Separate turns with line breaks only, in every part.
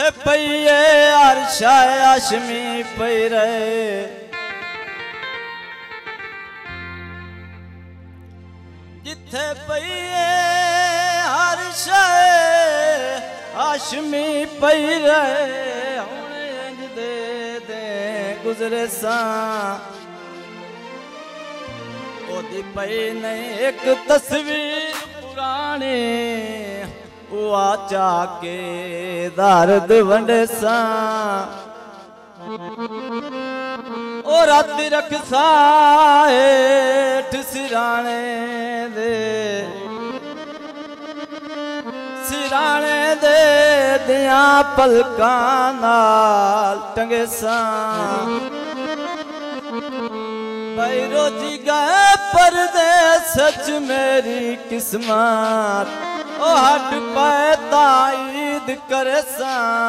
जिथे पईए अरशा आशमी पई रहे जिथे पईए अरशा आशमी पई रहे हुण इंज दे गुजरे सा ओदी पई नहीं एक तस्वीर पुरानी उआ जाके दर्द वंडे सा ओ राती रख हेठ सिराने दे दिया पलकां नाल टंगे सा भाई रोजी गए परदेस सच मेरी किस्मत ओ हट पाए ताईद करे सा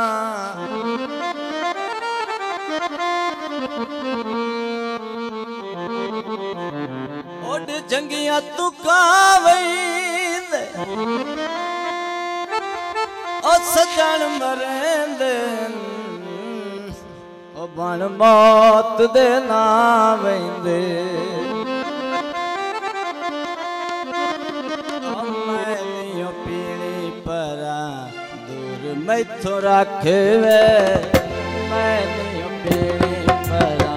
ओड जंगिया तू कावईद ओ सजन मरेंदे ओ बन मौत दे ना वेंदे मैथो रख वे मैं नहीं पीड़ी परा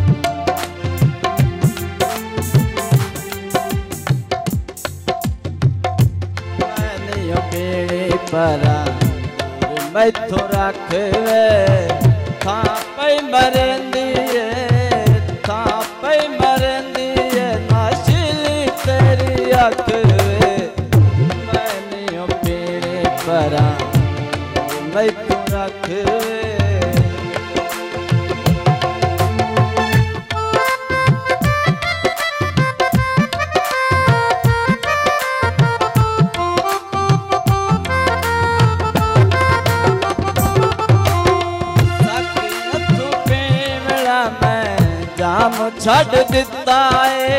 मैं नहीं पीड़ी परा मैथो रख वे था पई मरेंदी था पई मरेंदी नाशिली तेरी अख वे मैं नहीं पीड़ी परा मैं तू रख मैं जाम छड़ दिता है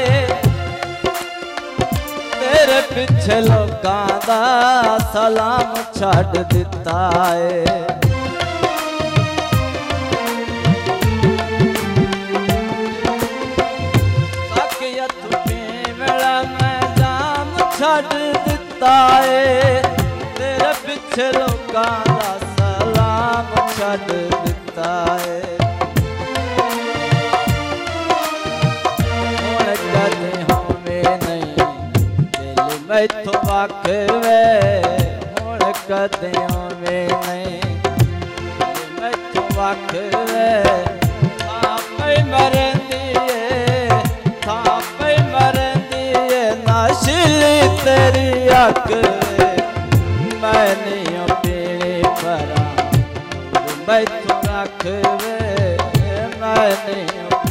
तेरे पिछे लोकां दा सलाम छड़ दिता है साकियत पीवड़ा मैं जाम छड़ दिता है तेरे पिछे लोकां दा सलाम छड़ दिता है मैथो वख वे हुण कदियों में नहीं मैथो वख वे था पई मरंदी नाशिली तेरी अख मैं नहीं पीड़ी परा मैथो रख वे मैं नहीं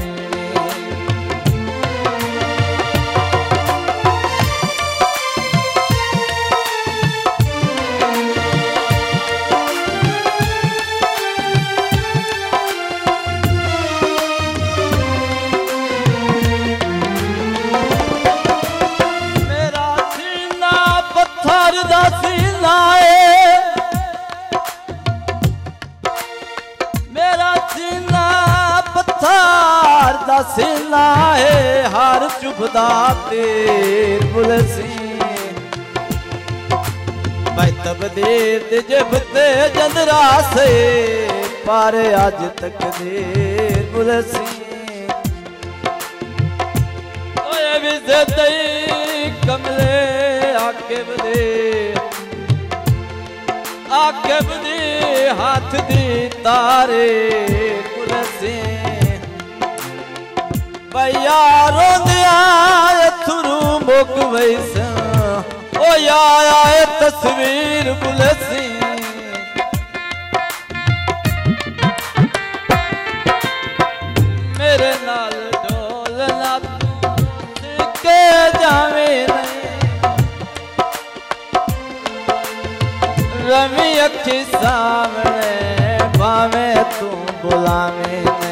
सीना है हार चुभदा तेर बुलसी मैं तबदीर जबते जंदरा से पारे आज तक देर बुलसी ओए विजे तई कमले आके बदे हाथ दी तारे बुलसी यारो दिया थुरू मुक वैसा ओ याया तस्वीर बुलसी मेरे नाल डोलना के जावे नहीं रवि अखी सामने भावे तू बुलावे नहीं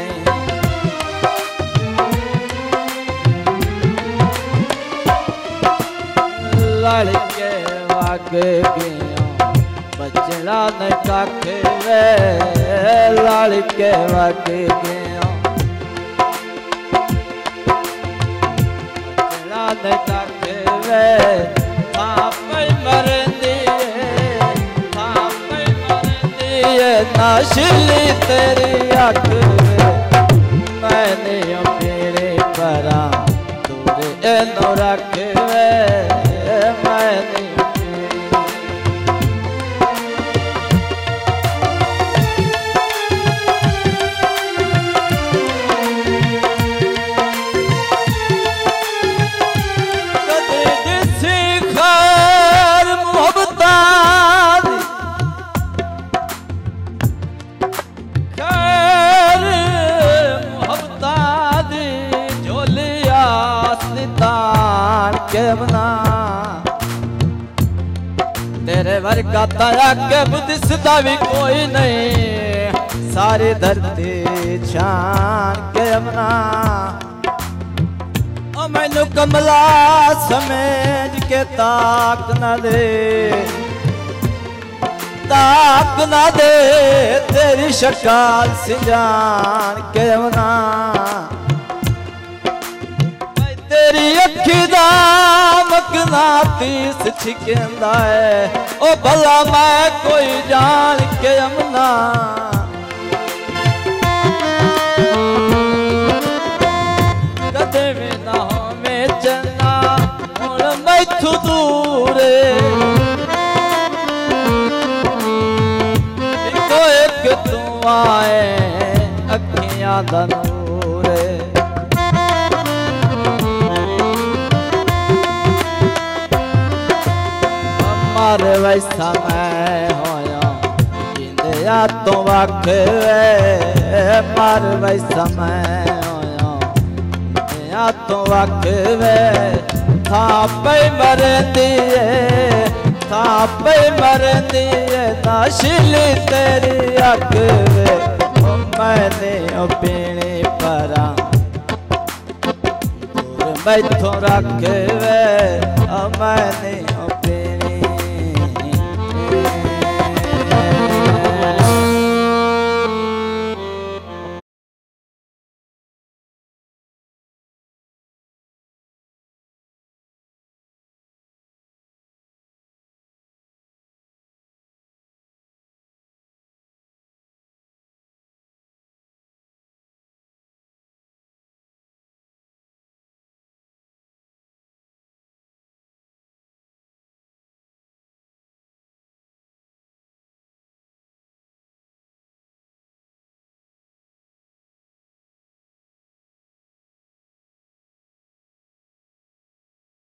लड़के वागे गया बचड़ा न कख वे लड़ के वग गया बचड़ा न कख वे थापे मरंदी नाशिली तेरी अख मैंने मेरे परा तुरे एनो रख वे मैंने तेरे वर्गा ताया के बुद्धिसदा भी कोई नहीं सारी धरती छान के अपना ओ मैनू कमला समझ के ताक न दे तेरी शक्ल सिजान के अपना तेरी अखी दा मकनातीस छिकंदा है ओ भला मैं कोई जान के अमना कदे भी ना होवे चन्ना हुण मैथों दूर इको एक तू आए अखियां दा नूर मर वैसा मैं होया जिंदया तो वख वे मर वैसा मैं होया जिंदया तो वख वे थापे मरंदी नाशिली तेरी अख वे मैंने पीने परा दूर मैथों रख वे मैंने